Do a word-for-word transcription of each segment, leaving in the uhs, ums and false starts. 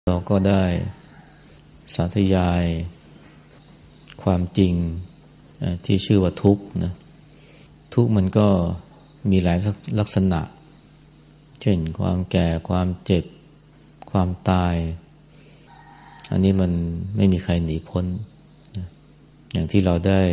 เราก็ได้สาธยายความจริงที่ชื่อว่าทุกข์นะทุกข์มันก็มีหลายลักษณะเช่นความแก่ความเจ็บความตายอันนี้มันไม่มีใครหนีพ้นนะอย่างที่เราได้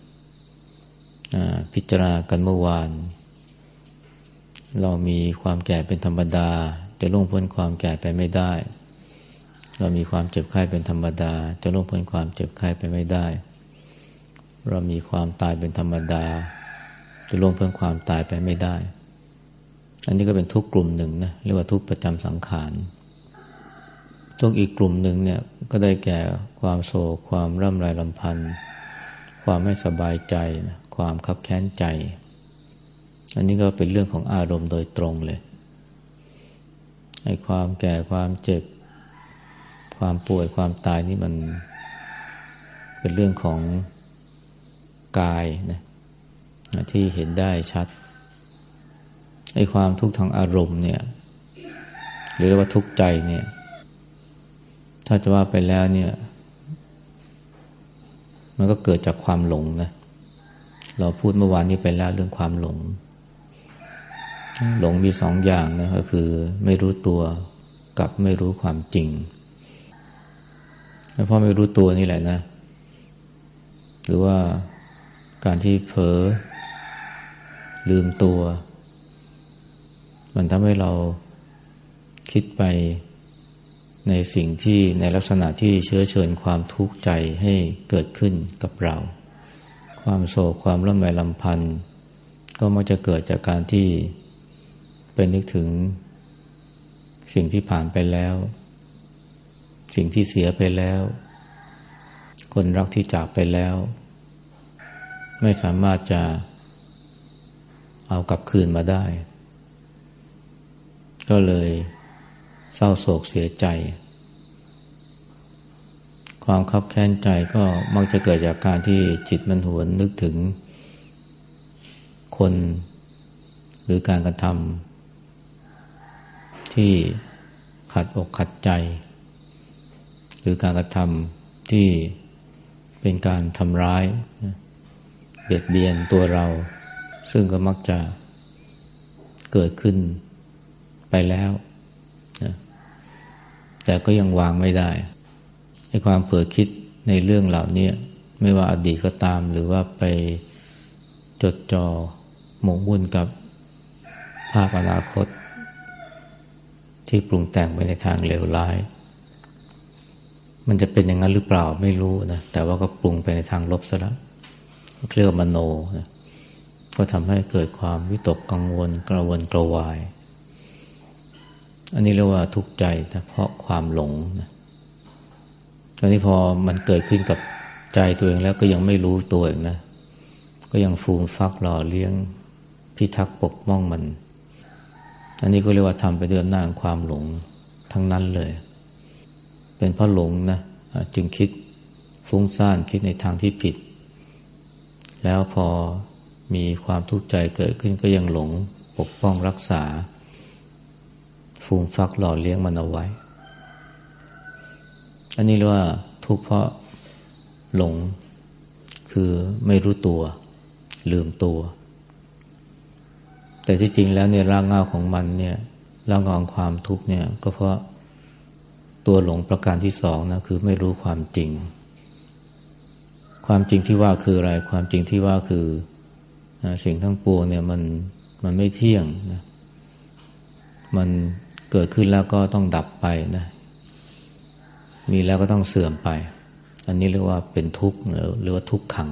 พิจารณากันเมื่อวานเรามีความแก่เป็นธรรมดาจะล่วงพ้นความแก่ไปไม่ได้เรามีความเจ็บไข้เป็นธรรมดาจะล่วงพ้นความเจ็บไข้ไปไม่ได้เรามีความตายเป็นธรรมดาจะล่วงพ้นความตายไปไม่ได้อันนี้ก็เป็นทุกข์กลุ่มหนึ่งนะเรียกว่าทุกข์ประจำสังขารทุกข์อีกกลุ่มหนึ่งเนี่ยก็ได้แก่ความโศกความร่ำไรรำพันความไม่สบายใจนะความคับแค้นใจอันนี้ก็เป็นเรื่องของอารมณ์โดยตรงเลยไอ้ความแก่ความเจ็บความป่วยความตายนี่มันเป็นเรื่องของกายนะที่เห็นได้ชัดไอ้ความทุกข์ทางอารมณ์เนี่ยหรือว่าทุกข์ใจเนี่ยถ้าจะว่าไปแล้วเนี่ยมันก็เกิดจากความหลงนะเราพูดเมื่อวานนี้ไปแล้วเรื่องความหลงหลงมีสองอย่างนะก็คือไม่รู้ตัวกับไม่รู้ความจริงเพราะไม่รู้ตัวนี่แหละนะหรือว่าการที่เผลอลืมตัวมันทำให้เราคิดไปในสิ่งที่ในลักษณะที่เชื้อเชิญความทุกข์ใจให้เกิดขึ้นกับเราความโศกความร่ำไรรำพันก็มักจะเกิดจากการที่ไปนึกถึงสิ่งที่ผ่านไปแล้วสิ่งที่เสียไปแล้วคนรักที่จากไปแล้วไม่สามารถจะเอากลับคืนมาได้ก็เลยเศร้าโศกเสียใจความคับแค้นใจก็มักจะเกิดจากการที่จิตมันหวนนึกถึงคนหรือการกระทำที่ขัดอกขัดใจหรือการกระทำที่เป็นการทำร้ายเบียดเบียนตัวเราซึ่งก็มักจะเกิดขึ้นไปแล้วนะแต่ก็ยังวางไม่ได้ให้ความเผลอคิดในเรื่องเหล่านี้ไม่ว่าอดีตก็ตามหรือว่าไปจดจ่อหมกมุ่นกับภาพอนาคตที่ปรุงแต่งไปในทางเลวร้ายมันจะเป็นอย่างนั้นหรือเปล่าไม่รู้นะแต่ว่าก็ปรุงไปในทางลบซะแล้วเรียกว่ามโนนะก็ทำให้เกิดความวิตกกังวลกระวนกระวายอันนี้เรียกว่าทุกข์ใจนะเพราะความหลงนะตอนนี้พอมันเกิดขึ้นกับใจตัวเองแล้วก็ยังไม่รู้ตัวเองนะก็ยังฟูมฟักหล่อเลี้ยงพิทักษ์ปกป้องมันอันนี้ก็เรียกว่าทำไปด้วยอำนาจความหลงทั้งนั้นเลยเป็นเพราะหลงนะจึงคิดฟุ้งซ่านคิดในทางที่ผิดแล้วพอมีความทุกข์ใจเกิดขึ้นก็ยังหลงปกป้องรักษาฟูมฟักหล่อเลี้ยงมันเอาไว้อันนี้เรียกว่าทุกข์เพราะหลงคือไม่รู้ตัวลืมตัวแต่ที่จริงแล้วเนี่ยรากเหง้าของมันเนี่ยรากเหง้าของความทุกข์เนี่ยก็เพราะตัวหลงประการที่สองนะคือไม่รู้ความจริงความจริงที่ว่าคืออะไรความจริงที่ว่าคือสิ่งทั้งปวงเนี่ยมันมันไม่เที่ยงนะมันเกิดขึ้นแล้วก็ต้องดับไปนะมีแล้วก็ต้องเสื่อมไปอันนี้เรียกว่าเป็นทุกข์หรือว่าทุกขัง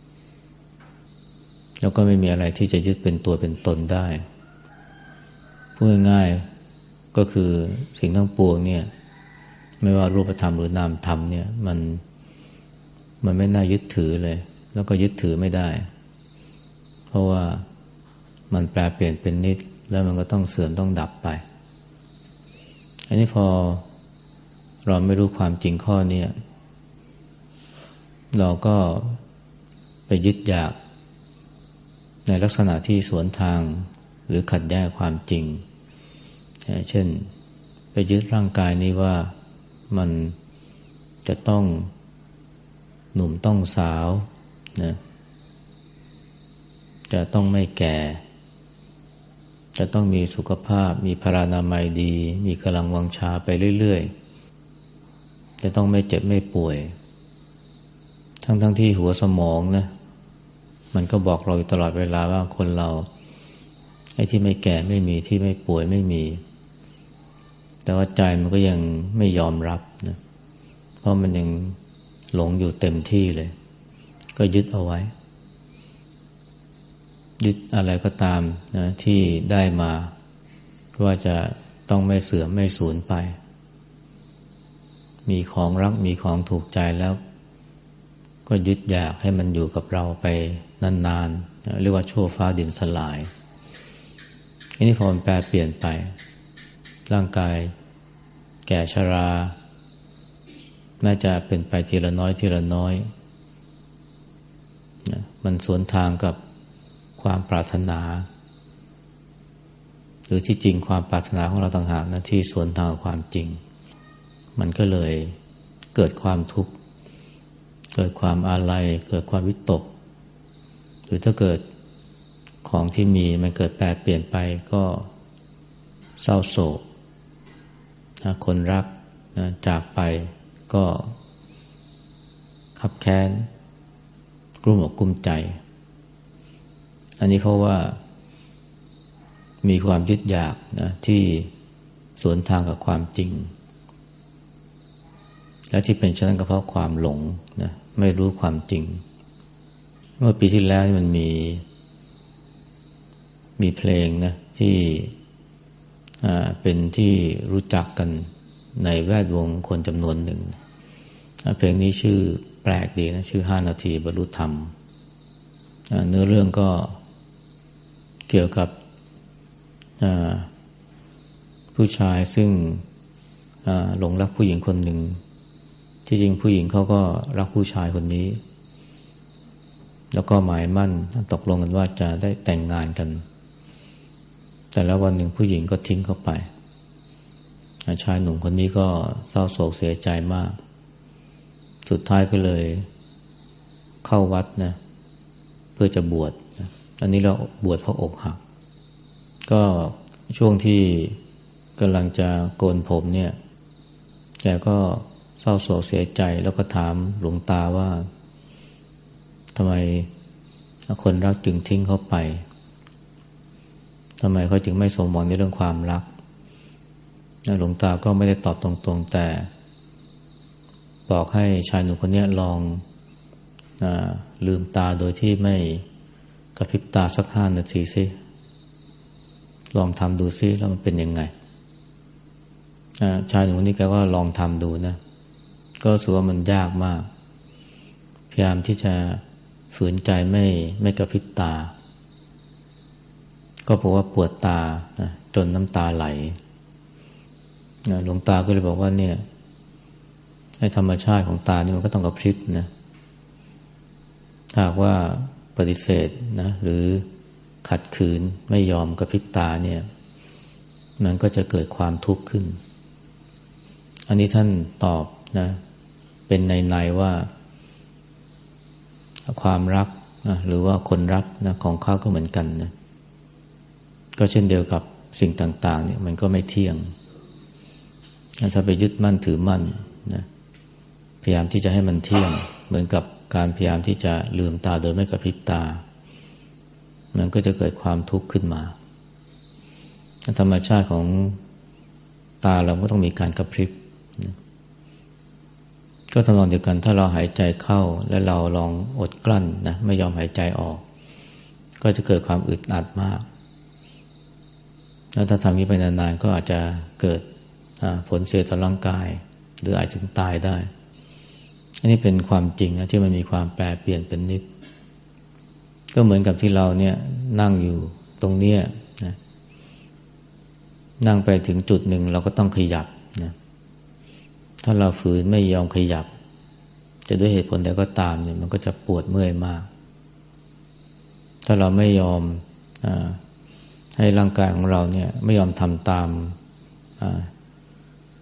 แล้วก็ไม่มีอะไรที่จะยึดเป็นตัวเป็นตนได้พูดง่ายๆก็คือสิ่งทั้งปวงเนี่ยไม่ว่ารูปธรรมหรือนามธรรมเนี่ยมันมันไม่น่ายึดถือเลยแล้วก็ยึดถือไม่ได้เพราะว่ามันแปรเปลี่ยนเป็นนิจแล้วมันก็ต้องเสื่อมต้องดับไปอันนี้พอเราไม่รู้ความจริงข้อนี้เราก็ไปยึดอยากในลักษณะที่สวนทางหรือขัดแย้งความจริงเช่นไปยึดร่างกายนี้ว่ามันจะต้องหนุ่มต้องสาวนะจะต้องไม่แก่จะต้องมีสุขภาพมีพลานามัยดีมีกำลังวังชาไปเรื่อยๆจะต้องไม่เจ็บไม่ป่วยทั้งๆที่หัวสมองนะมันก็บอกเราอยู่ตลอดเวลาว่าคนเราไอ้ที่ไม่แก่ไม่มีที่ไม่ป่วยไม่มีแต่ว่าใจมันก็ยังไม่ยอมรับนะเพราะมันยังหลงอยู่เต็มที่เลยก็ยึดเอาไว้ยึดอะไรก็ตามนะที่ได้มาว่าจะต้องไม่เสื่อมไม่สูญไปมีของรักมีของถูกใจแล้วก็ยึดอยากให้มันอยู่กับเราไปนานๆนะเรียกว่าชั่วฟ้าดินสลายอันนี้พอมันแปรเปลี่ยนไปร่างกายแก่ชราแม้จะเป็นไปทีละน้อยทีละน้อยนะมันสวนทางกับความปรารถนาหรือที่จริงความปรารถนาของเราต่างหากนะที่สวนทางกับความจริงมันก็เลยเกิดความทุกข์เกิดความอาลัยเกิดความวิตกหรือถ้าเกิดของที่มีมันเกิดแปรเปลี่ยนไปก็เศร้าโศกนะคนรักนะจากไปก็คับแค้นกลุ้มอกกลุ้มใจอันนี้เพราะว่ามีความยึดอยากนะที่สวนทางกับความจริงและที่เป็นเช่นนั้นก็เพราะความหลงนะไม่รู้ความจริงเมื่อปีที่แล้วมันมีมีเพลงนะที่อ่าเป็นที่รู้จักกันในแวดวงคนจำนวนหนึ่งเพลงนี้ชื่อแปลกดีนะชื่อห้านาทีบรรลุธรรมเนื้อเรื่องก็เกี่ยวกับผู้ชายซึ่งหลงรักผู้หญิงคนหนึ่งที่จริงผู้หญิงเขาก็รักผู้ชายคนนี้แล้วก็หมายมั่นตกลงกันว่าจะได้แต่งงานกันแต่แล้ววันหนึ่งผู้หญิงก็ทิ้งเขาไปชายหนุ่มคนนี้ก็เศร้าโศกเสียใจมากสุดท้ายก็เลยเข้าวัดนะเพื่อจะบวชนะอันนี้เราบวชเพราะอกหักก็ช่วงที่กำลังจะโกนผมเนี่ยแกก็เศร้าโศกเสียใจแล้วก็ถามหลวงตาว่าทำไมคนรักจึงทิ้งเขาไปทำไมเขาจึงไม่สมหวังในเรื่องความรักหลวงตาก็ไม่ได้ตอบตรงๆแต่บอกให้ชายหนุ่มคนนี้ลองลืมตาโดยที่ไม่กระพริบตาสักห้านาทีสิลองทำดูซิแล้วมันเป็นยังไงชายหนุ่มคนนี้แกก็ลองทำดูนะก็รู้สึกว่ามันยากมากพยายามที่จะฝืนใจไม่ไม่กระพริบตาก็เพราะว่าปวดตานะจนน้ำตาไหลนะหลวงตาก็เลยบอกว่าเนี่ยให้ธรรมชาติของตานี่มันก็ต้องกระพริบนะถ้าหากว่าปฏิเสธนะหรือขัดขืนไม่ยอมกระพริบตาเนี่ยมันก็จะเกิดความทุกข์ขึ้นอันนี้ท่านตอบนะเป็นในๆว่าความรักนะหรือว่าคนรักนะของเขาก็เหมือนกันนะก็เช่นเดียวกับสิ่งต่างๆเนี่ยมันก็ไม่เที่ยงถ้าไปยึดมั่นถือมั่นนะพยายามที่จะให้มันเที่ยงเหมือนกับการพยายามที่จะลืมตาโดยไม่กระพริบตามันก็จะเกิดความทุกข์ขึ้นมาธรรมชาติของตาเราก็ต้องมีการกระพริบนะก็ทำนองเดียวกันถ้าเราหายใจเข้าและเราลองอดกลั้นนะไม่ยอมหายใจออกก็จะเกิดความอึดอัดมากแล้วถ้าทำนี้ไปนานๆก็อาจจะเกิดผลเสียต่อร่างกายหรืออาจถึงตายได้อันนี้เป็นความจริงนะที่มันมีความแปรเปลี่ยนเป็นนิดก็เหมือนกับที่เราเนี่ยนั่งอยู่ตรงเนี้ยนะนั่งไปถึงจุดหนึ่งเราก็ต้องขยับนะถ้าเราฝืนไม่ยอมขยับจะด้วยเหตุผลใดก็ตามเนี่ยมันก็จะปวดเมื่อยมากถ้าเราไม่ยอมอ่าให้ร่างกายของเราเนี่ยไม่ยอมทำตาม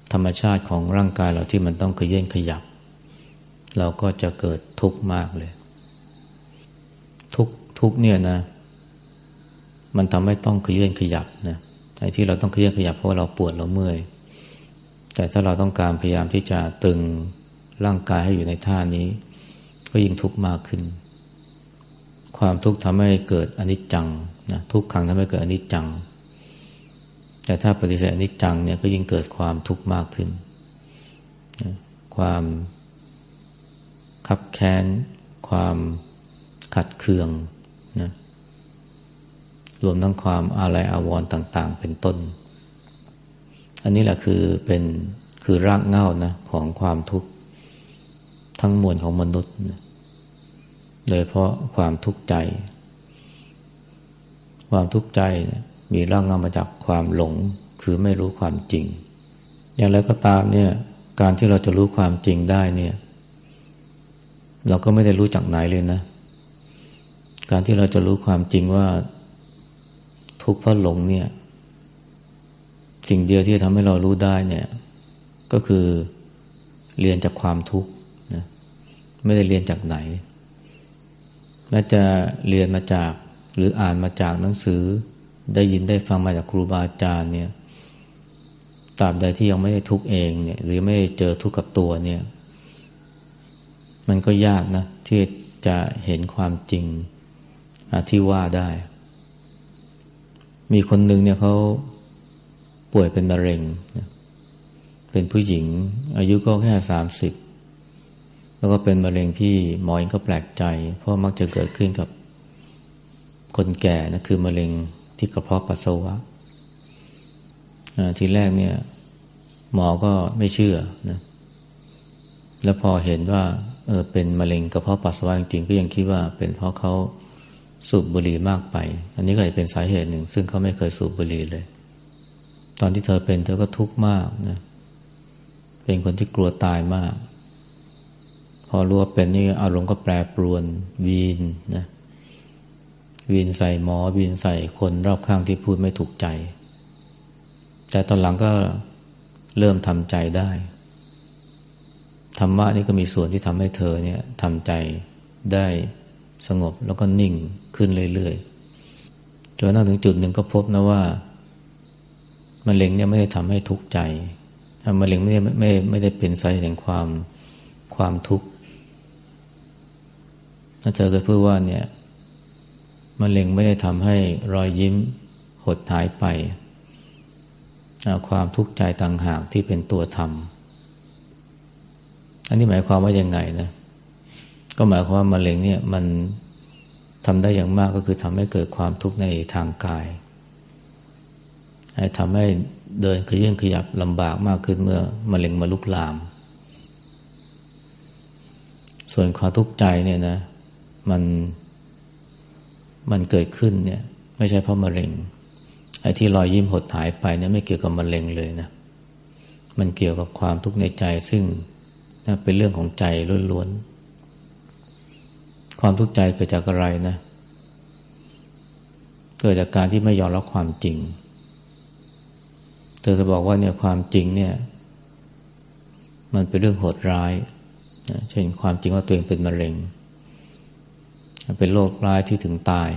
ธรรมชาติของร่างกายเราที่มันต้องขยื่นขยับเราก็จะเกิดทุกข์มากเลยทุกทุกเนี่ยนะมันทำให้ต้องขยื่นขยับนะไอ้ที่เราต้องขยื่นขยับเพราะว่าเราปวดเราเมื่อยแต่ถ้าเราต้องการพยายามที่จะตึงร่างกายให้อยู่ในท่านี้ก็ยิ่งทุกข์มากขึ้นความทุกข์ทำให้เกิดอนิจจังนะทุกขังทำให้เกิดอนิจจังแต่ถ้าปฏิเสธอนิจจังเนี่ยก็ยิ่งเกิดความทุกข์มากขึ้นนะความคับแค้นความขัดเคืองนะรวมทั้งความอาลัยอาวรณ์ต่างๆเป็นต้นอันนี้แหละคือเป็นคือรากเหง้านะของความทุกข์ทั้งมวลของมนุษย์นะโดยเพราะความทุกข์ใจความทุกข์ใจมีรากเหง้ามาจากความหลงคือไม่รู้ความจริงอย่างไรก็ตามเนี่ยการที่เราจะรู้ความจริงได้เนี่ยเราก็ไม่ได้รู้จากไหนเลยนะการที่เราจะรู้ความจริงว่าทุกข์เพราะหลงเนี่ยสิ่งเดียวที่ทำให้เรารู้ได้เนี่ยก็คือเรียนจากความทุกข์นะไม่ได้เรียนจากไหนแม้จะเรียนมาจากหรืออ่านมาจากหนังสือได้ยินได้ฟังมาจากครูบาอาจารย์เนี่ยตราบใดที่ยังไม่ได้ทุกข์เองเนี่ยหรือไม่ได้เจอทุกข์กับตัวเนี่ยมันก็ยากนะที่จะเห็นความจริงที่ว่าได้มีคนหนึ่งเนี่ยเขาป่วยเป็นมะเร็งเป็นผู้หญิงอายุก็แค่สามสิบแล้วก็เป็นมะเร็งที่หมอเองก็แปลกใจเพราะมักจะเกิดขึ้นกับคนแก่นะคือมะเร็งที่กระเพาะปัสสาวะทีแรกเนี่ยหมอก็ไม่เชื่อนะแล้วพอเห็นว่าเออเป็นมะเร็งกระเพาะปัสสาวะจริงๆก็ยังคิดว่าเป็นเพราะเขาสูบบุหรี่มากไปอันนี้ก็จะเป็นสาเหตุหนึ่งซึ่งเขาไม่เคยสูบบุหรี่เลยตอนที่เธอเป็นเธอก็ทุกข์มากนะเป็นคนที่กลัวตายมากพอรู้ว่าเป็นนี่อารมณ์ก็แปรปรวนวีนนะวีนใส่หมอวีนใส่คนรอบข้างที่พูดไม่ถูกใจแต่ตอนหลังก็เริ่มทำใจได้ธรรมะนี่ก็มีส่วนที่ทำให้เธอเนี่ยทำใจได้สงบแล้วก็นิ่งขึ้นเรื่อยๆจนถึงจุดหนึ่งก็พบนะว่ามะเร็งเนี่ยไม่ได้ทำให้ทุกข์ใจมะเร็งไม่ได้ไม่ไม่ได้เป็นสาเหตุแห่งความความทุกข์เธอเคยพูดว่าเนี่ยมะเร็งไม่ได้ทำให้รอยยิ้มหดหายไปความทุกข์ใจต่างหากที่เป็นตัวธรรมอันนี้หมายความว่ายังไงนะก็หมายความว่ามะเร็งเนี่ยมันทำได้อย่างมากก็คือทำให้เกิดความทุกข์ในทางกายทำให้เดินขยื่นขยับลำบากมากขึ้นเมื่อมะเร็งมาลุกลามส่วนความทุกข์ใจเนี่ยนะมันมันเกิดขึ้นเนี่ยไม่ใช่เพราะมะเร็งไอ้ที่รอยยิ้มหดหายไปเนี่ยไม่เกี่ยวกับมะเร็งเลยนะมันเกี่ยวกับความทุกข์ในใจซึ่งนะเป็นเรื่องของใจล้วนๆความทุกข์ใจเกิดจากอะไรนะเกิดจากการที่ไม่ยอมรับความจริงเธอจะบอกว่าเนี่ยความจริงเนี่ยมันเป็นเรื่องโหดร้ายนะเช่นความจริงว่าตัวเองเป็นมะเร็งเป็นโรคร้ายที่ถึงตาย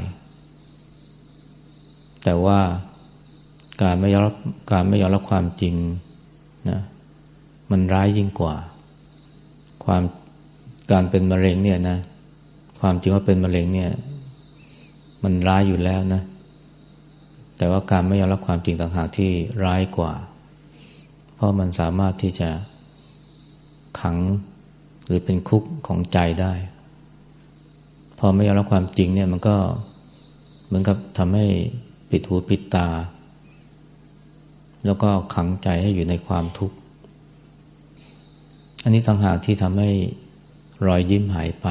แต่ว่าการไม่ยอมรับการไม่ยอมรับความจริงนะมันร้ายยิ่งกว่าความการเป็นมะเร็งเนี่ยนะความจริงว่าเป็นมะเร็งเนี่ยมันร้ายอยู่แล้วนะแต่ว่าการไม่ยอมรับความจริงต่างหากที่ร้ายกว่าเพราะมันสามารถที่จะขังหรือเป็นคุกของใจได้พอไม่ยอมรับความจริงเนี่ยมันก็เหมือนกับทำให้ปิดหูปิดตาแล้วก็ขังใจให้อยู่ในความทุกข์อันนี้ต่างหากที่ทำให้รอยยิ้มหายไป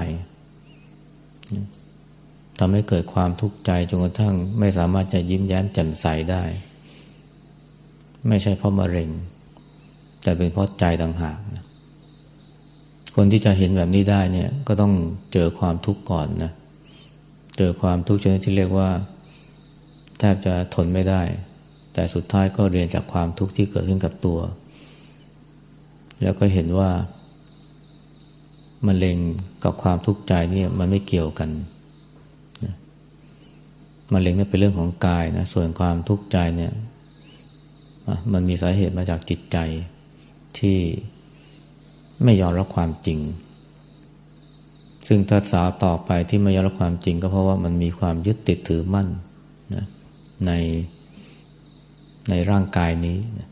ทำให้เกิดความทุกข์ใจจนกระทั่งไม่สามารถจะยิ้มแย้มแจ่มใสได้ไม่ใช่เพราะมะเร็งแต่เป็นเพราะใจต่างหากนะคนที่จะเห็นแบบนี้ได้เนี่ยก็ต้องเจอความทุกข์ก่อนนะเจอความทุกข์ชนิดที่เรียกว่าแทบจะทนไม่ได้แต่สุดท้ายก็เรียนจากความทุกข์ที่เกิดขึ้นกับตัวแล้วก็เห็นว่ามะเร็งกับความทุกข์ใจนี่มันไม่เกี่ยวกันนะมะเร็งนี่เป็นเรื่องของกายนะส่วนความทุกข์ใจเนี่ยมันมีสาเหตุมาจากจิตใจที่ไม่ยอมรับความจริงซึ่งถ้าสาวต่อไปที่ไม่ยอมรับความจริงก็เพราะว่ามันมีความยึดติดถือมั่นนะในในร่างกายนี้นะ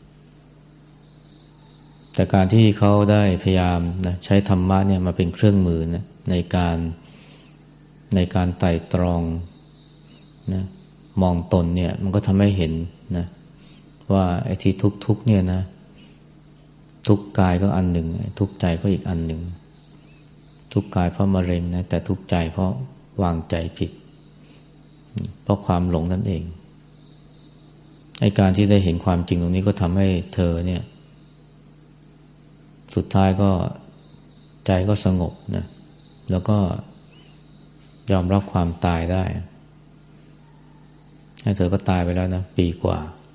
แต่การที่เขาได้พยายามนะใช้ธรรมะเนี่ยมาเป็นเครื่องมือนะในการในการไต่ตรองนะมองตนเนี่ยมันก็ทำให้เห็นนะว่าไอ้ที่ทุกข์ๆเนี่ยนะทุกข์กายก็อันหนึ่งทุกข์ใจก็อีกอันหนึ่งทุกข์กายเพราะมะเร็งนะแต่ทุกข์ใจเพราะวางใจผิดเพราะความหลงนั่นเองไอ้การที่ได้เห็นความจริงตรงนี้ก็ทำให้เธอเนี่ยสุดท้ายก็ใจก็สงบนะแล้วก็ยอมรับความตายได้ให้เธอก็ตายไปแล้วนะปีกว่า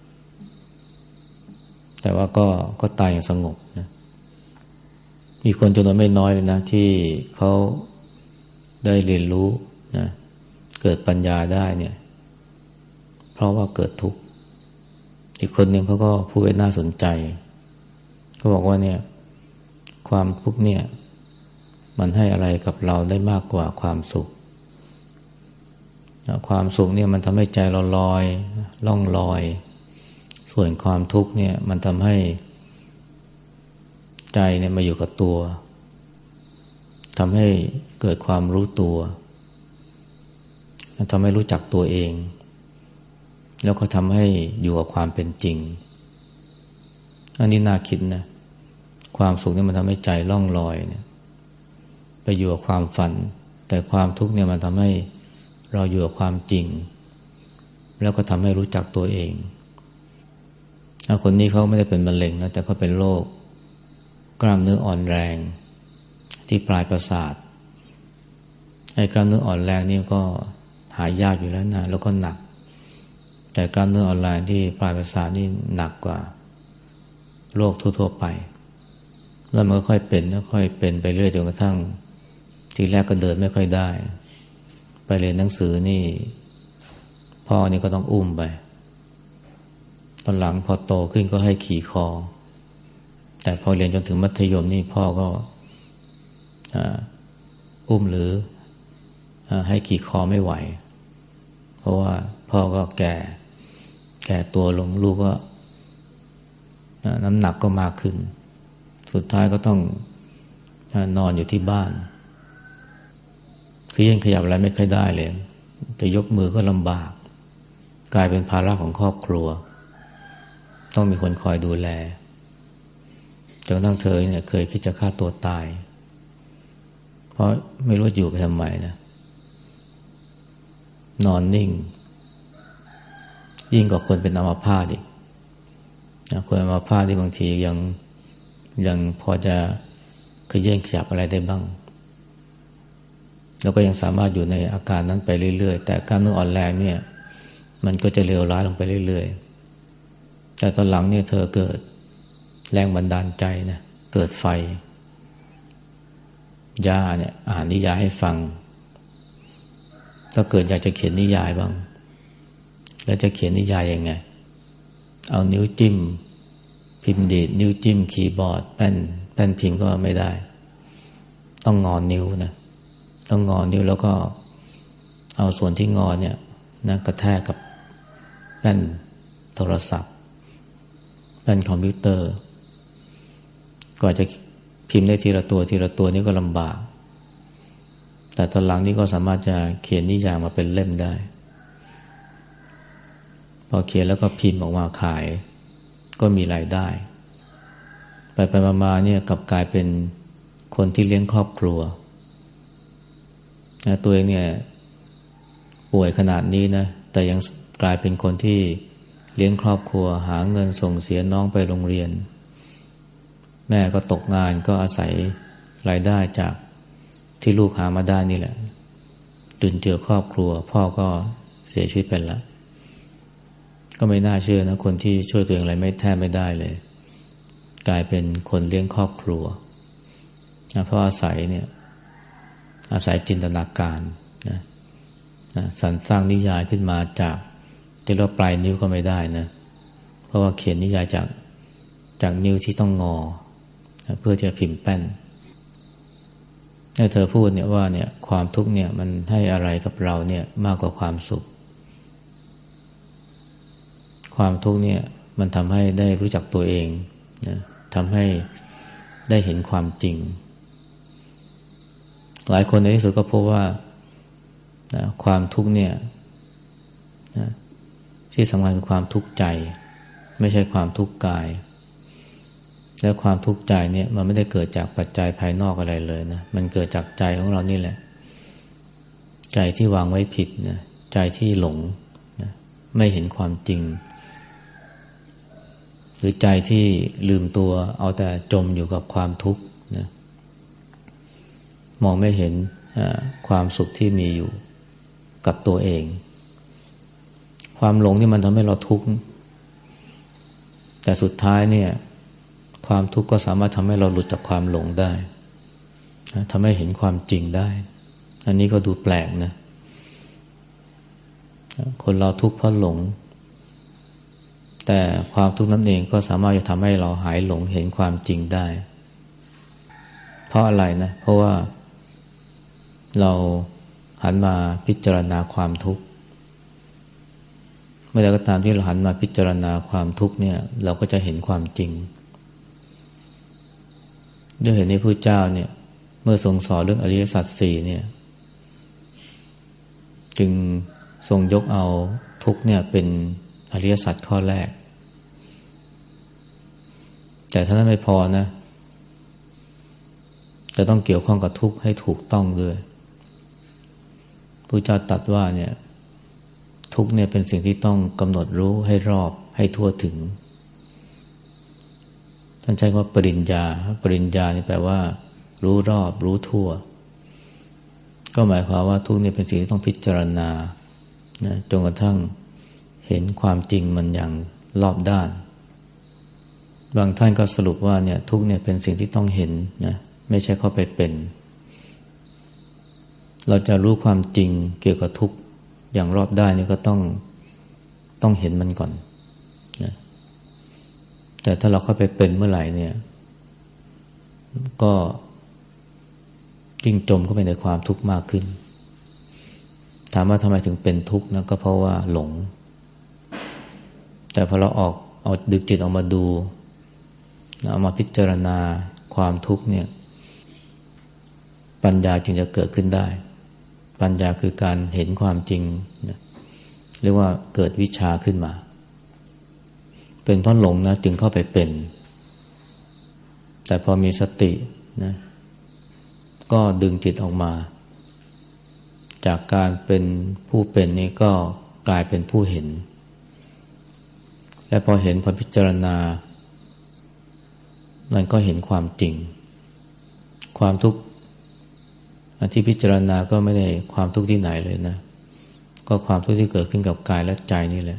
แต่ว่าก็ก็ตายอย่างสงบนะมีคนจำนวนไม่น้อยเลยนะที่เขาได้เรียนรู้นะเกิดปัญญาได้เนี่ยเพราะว่าเกิดทุกข์อีกคนหนึ่งเขาก็พูดไว้น่าสนใจเขาบอกว่าเนี่ยความทุกข์เนี่ยมันให้อะไรกับเราได้มากกว่าความสุขความสุขเนี่ยมันทำให้ใจเราลอยล่องลอยส่วนความทุกข์เนี่ยมันทำให้ใจเนี่ยมาอยู่กับตัวทำให้เกิดความรู้ตัวทำให้รู้จักตัวเองแล้วก็ทำให้อยู่กับความเป็นจริงอันนี้น่าคิดนะความสุขเนี่ยมันทำให้ใจล่องลอยเนี่ยไปอยู่กับความฝันแต่ความทุกข์เนี่ยมันทำให้เราอยู่กับความจริงแล้วก็ทำให้รู้จักตัวเองคนนี้เขาไม่ได้เป็นมะเร็งนะแต่เขาเป็นโรคกล้ามเนื้ออ่อนแรงที่ปลายประสาทไอ้กล้ามเนื้ออ่อนแรงนี่ก็หายากอยู่แล้วนะแล้วก็หนักแต่กล้ามเนื้ออ่อนแรงที่ปลายประสาทนี่หนักกว่าโรคทั่วๆไปแล้วมันก็ค่อยเป็นค่อยเป็นไปเรื่อยจนกระทั่งทีแรกก็เดินไม่ค่อยได้ไปเรียนหนังสือนี่พ่อนี่ก็ต้องอุ้มไปตอนหลังพอโตขึ้นก็ให้ขี่คอแต่พอเรียนจนถึงมัธยมนี่พ่อก็อุ้มหรือให้ขี่คอไม่ไหวเพราะว่าพ่อก็แก่แก่ตัวลงลูกก็น้ำหนักก็มากขึ้นสุดท้ายก็ต้องนอนอยู่ที่บ้านคือยังขยับอะไรไม่ค่อยได้เลยจะยกมือก็ลำบากกลายเป็นภาระของครอบครัวต้องมีคนคอยดูแลจนกระทั่งเธอเนี่ยเคยคิดจะฆ่าตัวตายเพราะไม่รู้อยู่ไปทำไมนะนอนนิ่งยิ่งกว่าคนเป็นอัมพาตอีกคนอัมพาตที่บางทียังยังพอจะขยื่นขยับอะไรได้บ้างแล้วก็ยังสามารถอยู่ในอาการนั้นไปเรื่อยๆแต่กล้ามเนื้ออ่อนแรงเนี่ยมันก็จะเลวร้ายลงไปเรื่อยๆแต่ตอนหลังเนี่ยเธอเกิดแรงบันดาลใจนะเกิดไฟย่าเนี่ยอ่านนิยายให้ฟังถ้าเกิดอยากจะเขียนนิยายบ้างแล้วจะเขียนนิยายยังไงเอานิ้วจิ้มพิมพ์ดีดนิ้วจิ้มคีย์บอร์ดแป้นแป้นพิมพ์ก็ไม่ได้ต้องงอนิ้วนะต้องงอนิ้วแล้วก็เอาส่วนที่งอเนี่ยนะกระแทกกับแป้นโทรศัพท์แป้นคอมพิวเตอร์กว่าจะพิมพ์ได้ทีละตัวทีละตัวนี่ก็ลำบากแต่ตอนหลังนี่ก็สามารถจะเขียนนิยายมาเป็นเล่มได้พอเขียนแล้วก็พิมพ์ออกมาขายก็มีรายได้ไปไปมาๆเนี่ยกลับกลายเป็นคนที่เลี้ยงครอบครัวนะตัวเองเนี่ยป่วยขนาดนี้นะแต่ยังกลายเป็นคนที่เลี้ยงครอบครัวหาเงินส่งเสียน้องไปโรงเรียนแม่ก็ตกงานก็อาศัยรายได้จากที่ลูกหามาได้นี่แหละจุนเจือครอบครัวพ่อก็เสียชีวิตไปแล้วก็ไม่น่าเชื่อนะคนที่ช่วยตัวเองอะไรไม่แทบไม่ได้เลยกลายเป็นคนเลี้ยงครอบครัวนะเพราะอาศัยเนี่ยอาศัยจินตนาการนะนะสรรสร้างนิยายขึ้นมาจากจะเรียกว่าปลายนิ้วก็ไม่ได้นะเพราะว่าเขียนนิยายจากจากนิ้วที่ต้องงอนะเพื่อจะพิมพ์แป้นให้เธอพูดเนี่ยว่าเนี่ยความทุกข์เนี่ยมันให้อะไรกับเราเนี่ยมากกว่าความสุขความทุกข์เนี่ยมันทำให้ได้รู้จักตัวเองนะทำให้ได้เห็นความจริงหลายคนในที่สุดก็พบว่านะความทุกข์เนี่ยนะที่สำคัญคือความทุกข์ใจไม่ใช่ความทุกข์กายและความทุกข์ใจเนี่ยมันไม่ได้เกิดจากปัจจัยภายนอกอะไรเลยนะมันเกิดจากใจของเรานี่แหละใจที่วางไว้ผิดนะใจที่หลงนะไม่เห็นความจริงหรือใจที่ลืมตัวเอาแต่จมอยู่กับความทุกข์นะมองไม่เห็นความสุขที่มีอยู่กับตัวเองความหลงนี่มันทำให้เราทุกข์แต่สุดท้ายเนี่ยความทุกข์ก็สามารถทำให้เราหลุดจากความหลงได้ทำให้เห็นความจริงได้อันนี้ก็ดูแปลกนะคนเราทุกข์เพราะหลงแต่ความทุกข์นั้นเองก็สามารถจะทำให้เราหายหลงเห็นความจริงได้เพราะอะไรนะเพราะว่าเราหันมาพิจารณาความทุกข์เมื่อใดก็ตามที่เราหันมาพิจารณาความทุกข์เนี่ยเราก็จะเห็นความจริงด้วยเหตุนี้พระเจ้าเนี่ยเมื่อทรงสอนเรื่องอริยสัจสี่เนี่ยจึงทรงยกเอาทุกข์เนี่ยเป็นอริยสัจข้อแรกแต่ถ้านั้นไม่พอนะจะต้องเกี่ยวข้องกับทุกข์ให้ถูกต้องด้วยพระเจ้าตรัสว่าเนี่ยทุกข์เนี่ยเป็นสิ่งที่ต้องกำหนดรู้ให้รอบให้ทั่วถึงท่านใช้คำว่าปริญญาปริญญานี่แปลว่ารู้รอบรู้ทั่วก็หมายความว่าทุกข์เนี่ยเป็นสิ่งที่ต้องพิจารณานะจนกระทั่งเห็นความจริงมันอย่างรอบด้านบางท่านก็สรุปว่าเนี่ยทุกข์เนี่ยเป็นสิ่งที่ต้องเห็นนะไม่ใช่เข้าไปเป็นเราจะรู้ความจริงเกี่ยวกับทุกข์อย่างรอบด้านนี่ก็ต้องต้องเห็นมันก่อนนะแต่ถ้าเราเข้าไปเป็นเมื่อไหร่เนี่ยก็ยิ่งจมเข้าไปในความทุกข์มากขึ้นถามว่าทำไมถึงเป็นทุกข์นะก็เพราะว่าหลงแต่พอเราออกเอาดึกจิตออกมาดูเอามาพิจารณาความทุกข์เนี่ยปัญญาจึงจะเกิดขึ้นได้ปัญญาคือการเห็นความจริงนะเรียกว่าเกิดวิชาขึ้นมาเป็นเพราะหลงนะจึงเข้าไปเป็นแต่พอมีสตินะก็ดึงจิตออกมาจากการเป็นผู้เป็นนี่ก็กลายเป็นผู้เห็นและพอเห็นพอพิจารณามันก็เห็นความจริงความทุกข์ที่พิจารณาก็ไม่ได้ความทุกข์ที่ไหนเลยนะก็ความทุกข์ที่เกิดขึ้นกับกายและใจนี่แหละ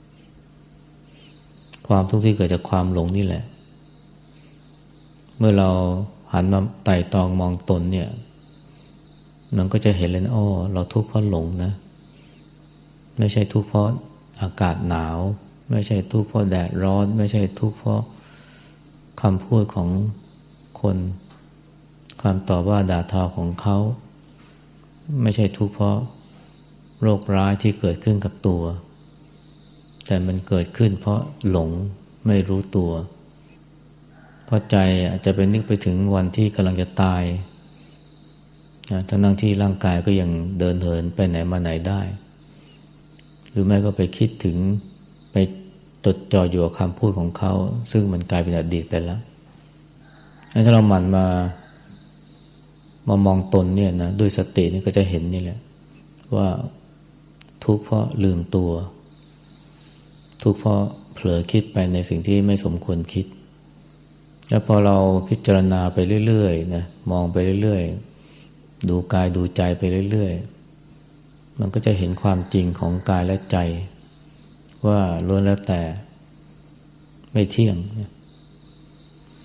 ความทุกข์ที่เกิดจากความหลงนี่แหละเมื่อเราหันมาไต่ตองมองตนเนี่ยมันก็จะเห็นเลยนะอ้อเราทุกข์เพราะหลงนะไม่ใช่ทุกข์เพราะอากาศหนาวไม่ใช่ทุกข์เพราะแดดร้อนไม่ใช่ทุกข์เพราะคำพูดของคนความต่อว่าด่าทอของเขาไม่ใช่ทุกข์เพราะโรคร้ายที่เกิดขึ้นกับตัวแต่มันเกิดขึ้นเพราะหลงไม่รู้ตัวเพราะใจอาจจะไปนึกไปถึงวันที่กำลังจะตายนะทั้งที่ร่างกายก็ยังเดินเหินไปไหนมาไหนได้หรือไม่ก็ไปคิดถึงไปจดจ่ออยู่กับคำพูดของเขาซึ่งมันกลายเป็นอดีตไปแล้วถ้าเราหมั่นมามามองตนเนี่ยนะด้วยสตินี่ก็จะเห็นนี่แหละว่าทุกข์เพราะลืมตัวทุกข์เพราะเผลอคิดไปในสิ่งที่ไม่สมควรคิดแล้วพอเราพิจารณาไปเรื่อยๆนะมองไปเรื่อยๆดูกายดูใจไปเรื่อยๆมันก็จะเห็นความจริงของกายและใจว่าล้วนแล้วแต่ไม่เที่ยง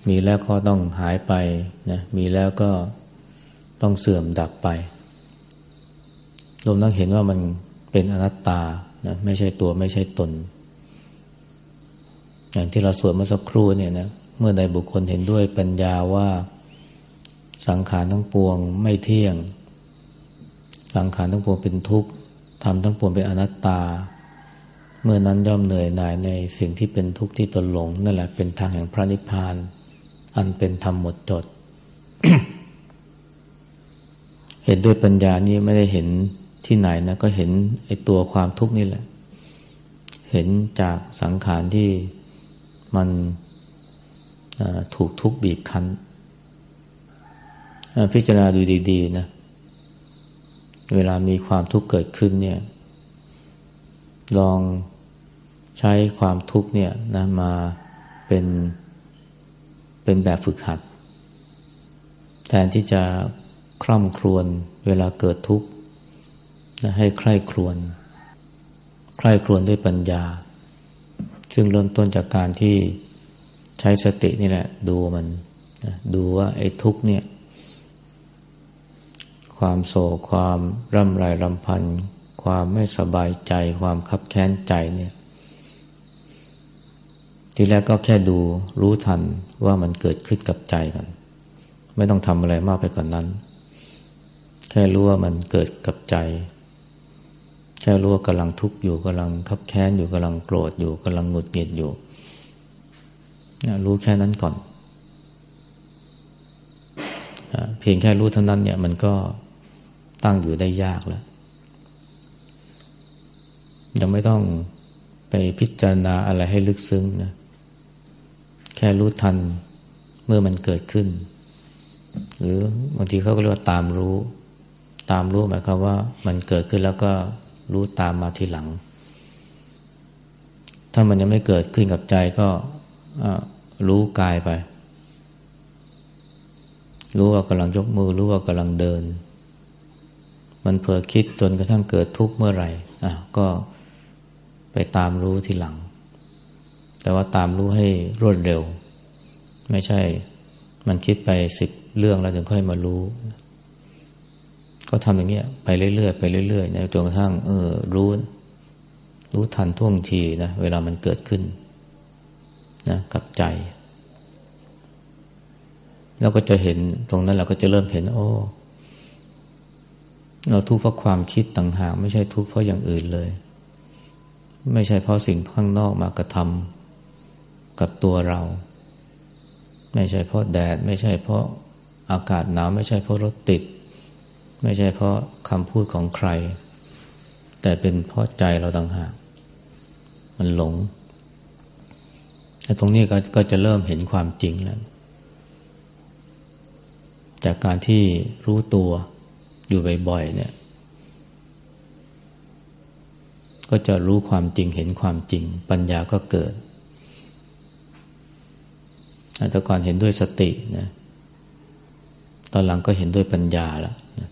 มีแล้วก็ต้องหายไปนะมีแล้วก็ต้องเสื่อมดับไปรวมทั้งเห็นว่ามันเป็นอนัตตานะไม่ใช่ตัวไม่ใช่ตนอย่างที่เราสวดเมื่อสักครู่เนี่ยนะเมื่อใดบุคคลเห็นด้วยปัญญาว่าสังขารทั้งปวงไม่เที่ยงสังขารทั้งปวงเป็นทุกข์ธรรมทั้งปวงเป็นอนัตตาเมื่อนั้นย่อมเหนื่อยหน่ายในสิ่งที่เป็นทุกข์ที่ตนหลงนั่นแหละเป็นทางแห่งพระนิพพานอันเป็นธรรมหมดจด เห็นด้วยปัญญานี้ไม่ได้เห็นที่ไหนนะก็เห็นไอ้ตัวความทุกข์นี่แหละเห็นจากสังขารที่มันถูกทุกข์บีบคั้นพิจารณาดูดีๆนะเวลามีความทุกข์เกิดขึ้นเนี่ยลองใช้ความทุกข์เนี่ยนะมาเป็นเป็นแบบฝึกหัดแทนที่จะคร่ำครวญเวลาเกิดทุกข์นะให้ใคร่ครวญใคร่ครวญด้วยปัญญาซึ่งเริ่มต้นจากการที่ใช้สตินี่แหละดูมันนะดูว่าไอ้ทุกข์เนี่ยความโศกความร่ำไรรำพันความไม่สบายใจความคับแค้นใจเนี่ยทีแรกก็แค่ดูรู้ทันว่ามันเกิดขึ้นกับใจกันไม่ต้องทำอะไรมากไปกว่านนั้นแค่รู้ว่ามันเกิดกับใจแค่รู้ว่ากำลังทุกข์อยู่กำลังคับแค้นอยู่กำลังโกรธอยู่กำลังหงุดหงิดอยู่รู้แค่นั้นก่อนเพียงแค่รู้เท่านั้นเนี่ยมันก็ตั้งอยู่ได้ยากแล้วยังไม่ต้องไปพิจารณาอะไรให้ลึกซึ้งนะแค่รู้ทันเมื่อมันเกิดขึ้นหรือบางทีเขาก็เรียกว่าตามรู้ตามรู้หมายความว่ามันเกิดขึ้นแล้วก็รู้ตามมาทีหลังถ้ามันยังไม่เกิดขึ้นกับใจก็รู้กายไปรู้ว่ากำลังยกมือรู้ว่ากำลังเดินมันเผลอคิดจนกระทั่งเกิดทุกข์เมื่อไหร่อ่ะก็ไปตามรู้ทีหลังแต่ว่าตามรู้ให้รวดเร็วไม่ใช่มันคิดไปสิบเรื่องแล้วถึงค่อยมารู้ก็ทำอย่างเงี้ยไปเรื่อยๆไปเรื่อยๆนะจนกระทั่งเออรู้รู้ทันท่วงทีนะเวลามันเกิดขึ้นนะกับใจเราก็จะเห็นตรงนั้นเราก็จะเริ่มเห็นโอ้เราทุกข์เพราะความคิดต่างหากไม่ใช่ทุกข์เพราะอย่างอื่นเลยไม่ใช่เพราะสิ่งข้างนอกมากระทำกับตัวเราไม่ใช่เพราะแดดไม่ใช่เพราะอากาศหนาวไม่ใช่เพราะรถติดไม่ใช่เพราะคำพูดของใครแต่เป็นเพราะใจเราต่างหากมันหลงแต่ตรงนี้ก็ก็จะเริ่มเห็นความจริงแล้วจากการที่รู้ตัวอยู่บ่อยๆเนี่ยก็จะรู้ความจริงเห็นความจริงปัญญาก็เกิดแต่ก่อนเห็นด้วยสตินะตอนหลังก็เห็นด้วยปัญญาแล้วนะ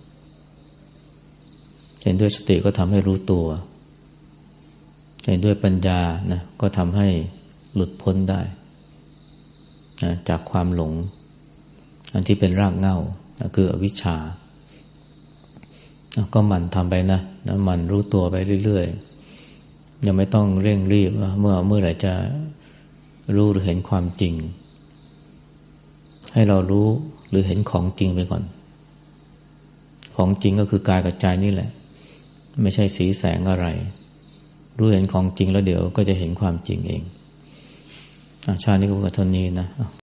เห็นด้วยสติก็ทำให้รู้ตัวเห็นด้วยปัญญานะก็ทำให้หลุดพ้นได้นะจากความหลงอันที่เป็นรากเหง้านะคืออวิชชานะก็หมั่นทำไปนะนะหมั่นรู้ตัวไปเรื่อยๆยังไม่ต้องเร่งรีบว่าเมื่อเมื่อไหร่จะรู้หรือเห็นความจริงให้เรารู้หรือเห็นของจริงไปก่อนของจริงก็คือกายกับใจนี่แหละไม่ใช่สีแสงอะไรรู้เห็นของจริงแล้วเดี๋ยวก็จะเห็นความจริงเองชาตินี้ก็เท่านี้นะ